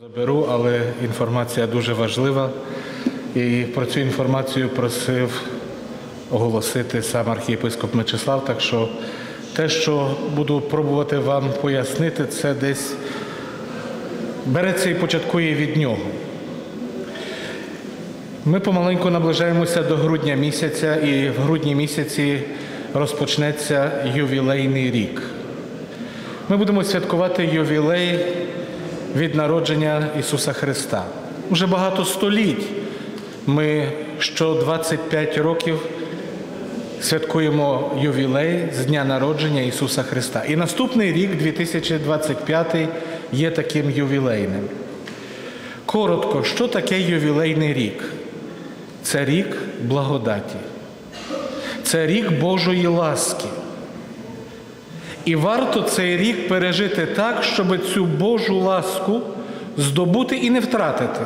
Заберу, але інформація дуже важлива. І про цю інформацію просив оголосити сам архієпископ Мечислав. Так що те, що буду пробувати вам пояснити, це десь береться і початкує від нього. Ми помаленьку наближаємося до грудня місяця, і в грудні місяці розпочнеться ювілейний рік. Ми будемо святкувати ювілей від народження Ісуса Христа. Уже багато століть ми що 25 років святкуємо ювілей з дня народження Ісуса Христа. І наступний рік, 2025, є таким ювілейним. Коротко, що таке ювілейний рік? Це рік благодаті. Це рік Божої ласки. І варто цей рік пережити так, щоб цю Божу ласку здобути і не втратити.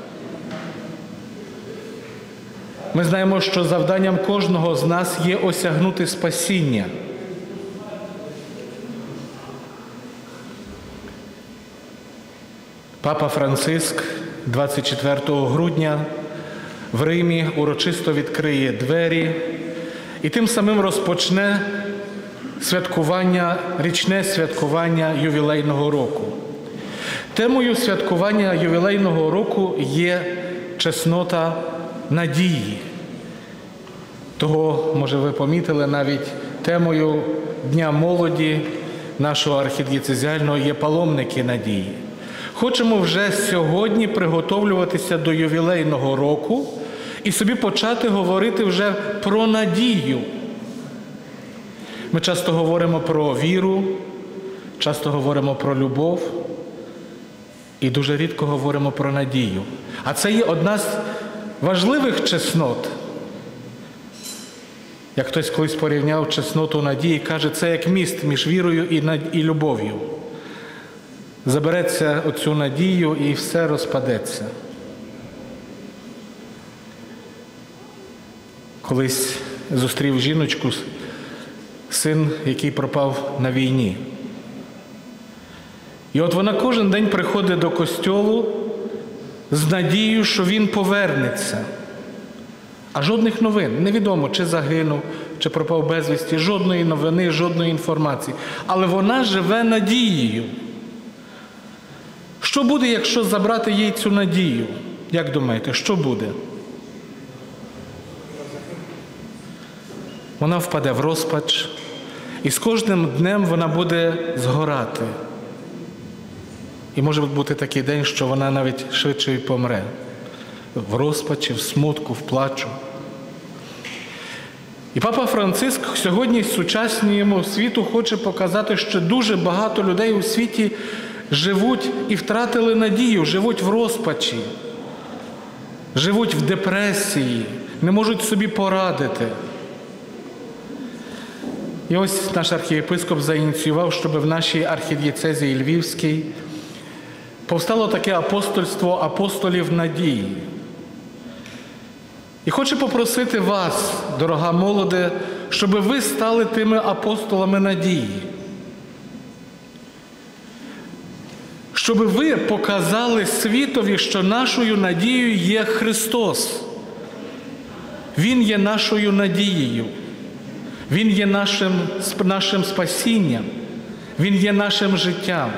Ми знаємо, що завданням кожного з нас є осягнути спасіння. Папа Франциск 24 грудня в Римі урочисто відкриє двері і тим самим розпочне річне святкування ювілейного року. Темою святкування ювілейного року є чеснота надії. Того, може, ви помітили, навіть темою Дня молоді нашого архідієцезіального є паломники надії. Хочемо вже сьогодні приготовлюватися до ювілейного року і собі почати говорити вже про надію. Ми часто говоримо про віру, часто говоримо про любов і дуже рідко говоримо про надію. А це є одна з важливих чеснот. Як хтось колись порівняв чесноту надії, каже, це як міст між вірою і любов'ю. Забереться оцю надію і все розпадеться. Колись зустрів жіночку, син, який пропав на війні. І от вона кожен день приходить до костьолу з надією, що він повернеться. А жодних новин. Невідомо, чи загинув, чи пропав безвісті. Жодної новини, жодної інформації. Але вона живе надією. Що буде, якщо забрати їй цю надію? Як думаєте, що буде? Вона впаде в розпач, і з кожним днем вона буде згорати. І може бути такий день, що вона навіть швидше і помре. В розпачі, в смутку, в плачу. І Папа Франциск сьогодні сучасному світу хоче показати, що дуже багато людей у світі живуть і втратили надію, живуть в розпачі, живуть в депресії, не можуть собі порадити. І ось наш архієпископ заініціював, щоб в нашій архідієцезії Львівській повстало таке апостольство апостолів надії. І хочу попросити вас, дорога молоде, щоб ви стали тими апостолами надії. Щоб ви показали світові, що нашою надією є Христос. Він є нашою надією. Він є нашим спасінням. Він є нашим життям.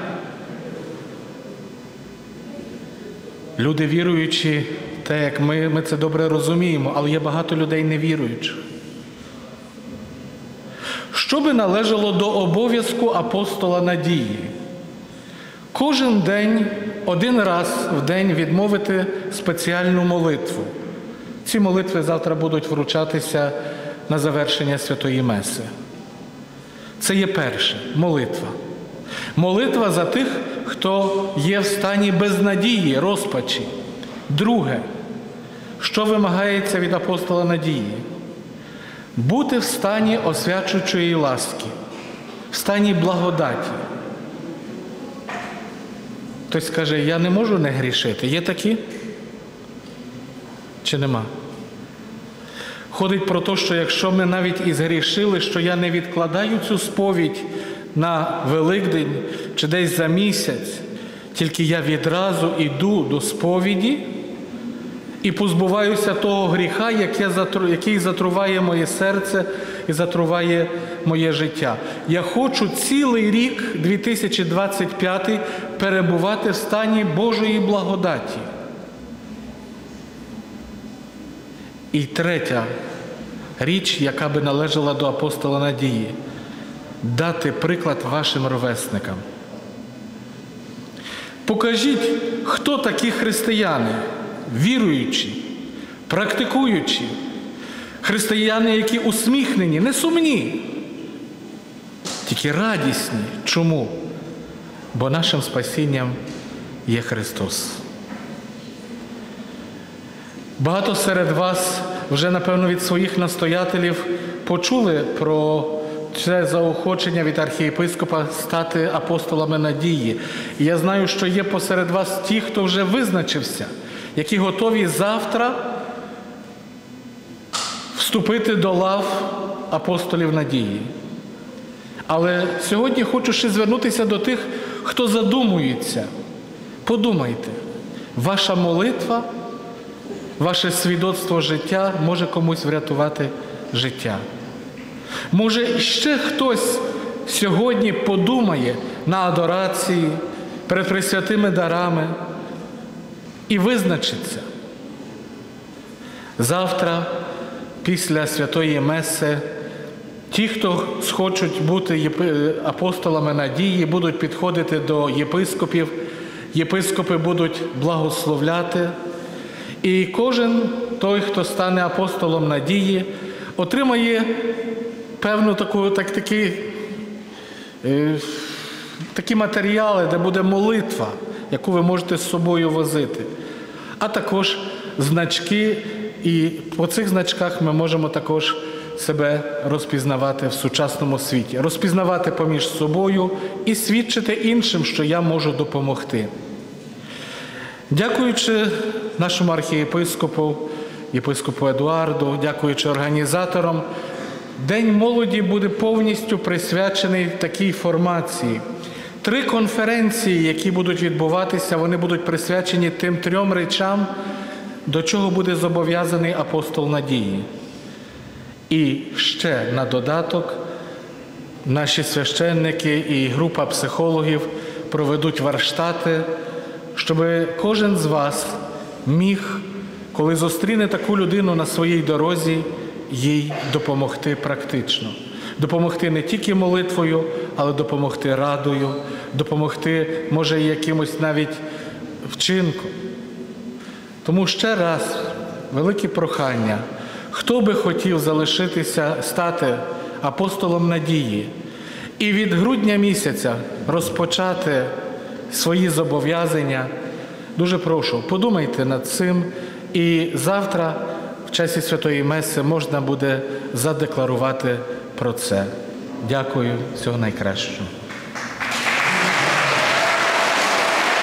Люди віруючі, те, як ми це добре розуміємо, але є багато людей невіруючих. Що би належало до обов'язку апостола надії? Кожен день, один раз в день відмовити спеціальну молитву. Ці молитви завтра будуть вручатися на завершення Святої Меси. Це є перше – молитва. Молитва за тих, хто є в стані безнадії, розпачі. Друге, що вимагається від апостола надії? Бути в стані освячуючої ласки, в стані благодаті. Хтось скаже, я не можу не грішити. Є такі? Чи нема? Ходить про те, що якщо ми навіть і згрішили, що я не відкладаю цю сповідь на Великдень, чи десь за місяць, Тільки я відразу йду до сповіді і позбуваюся того гріха, який затруває моє серце і затруває моє життя. Я хочу цілий рік, 2025, перебувати в стані Божої благодаті. І третя річ, яка би належала до апостола Надії – дати приклад вашим ровесникам. Покажіть, хто такі християни, віруючі, практикуючі, християни, які усміхнені, не сумні, тільки радісні. Чому? Бо нашим спасінням є Христос. Багато серед вас вже, напевно, від своїх настоятелів почули про це заохочення від архієпископа стати апостолами надії. І я знаю, що є посеред вас ті, хто вже визначився, які готові завтра вступити до лав апостолів надії. Але сьогодні хочу ще звернутися до тих, хто задумується. Подумайте, ваша молитва, ваше свідоцтво життя може комусь врятувати життя. Може, ще хтось сьогодні подумає на адорації, перед пресвятими дарами і визначиться. Завтра, після Святої Меси, ті, хто схочуть бути апостолами надії, будуть підходити до єпископів, єпископи будуть благословляти, і кожен той, хто стане апостолом надії, отримає певну такі матеріали, де буде молитва, яку ви можете з собою возити, а також значки, і по цих значках ми можемо також себе розпізнавати в сучасному світі, розпізнавати поміж собою і свідчити іншим, що я можу допомогти. Дякуючи нашому архієпископу, єпископу Едуарду, дякуючи організаторам, День молоді буде повністю присвячений такій формації. 3 конференції, які будуть відбуватися, вони будуть присвячені тим 3 речам, до чого буде зобов'язаний апостол надії. І ще на додаток наші священники і група психологів проведуть варштати, щоб кожен з вас міг, коли зустріне таку людину на своїй дорозі, їй допомогти практично. Допомогти не тільки молитвою, але допомогти радою, допомогти, може, якимось навіть вчинком. Тому ще раз велике прохання, хто би хотів залишитися, стати апостолом надії і від грудня місяця розпочати свої зобов'язання, дуже прошу, подумайте над цим, і завтра в часі Святої Меси можна буде задекларувати про це. Дякую, всього найкращого.